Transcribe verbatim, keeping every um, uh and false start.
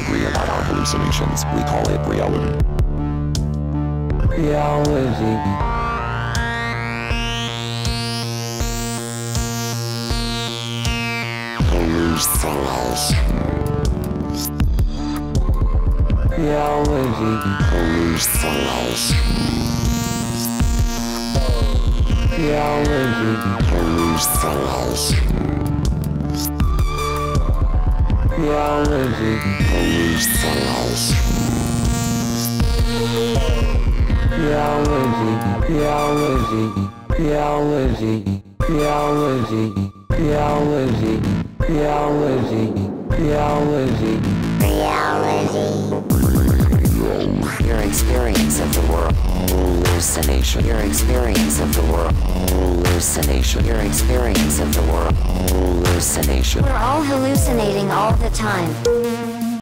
agree about our hallucinations. We call it reality. Reality. Hallucinations. Reality. Hallucinations. Reality. Hallucinations. Reality. Hallucinations. Reality. Reality. Reality. Reality. Reality. Reality. Reality. Reality. Your experience of the world. Hallucination. Your experience of the world. Hallucination. Your experience of the world. Hallucination. We're all hallucinating all the time.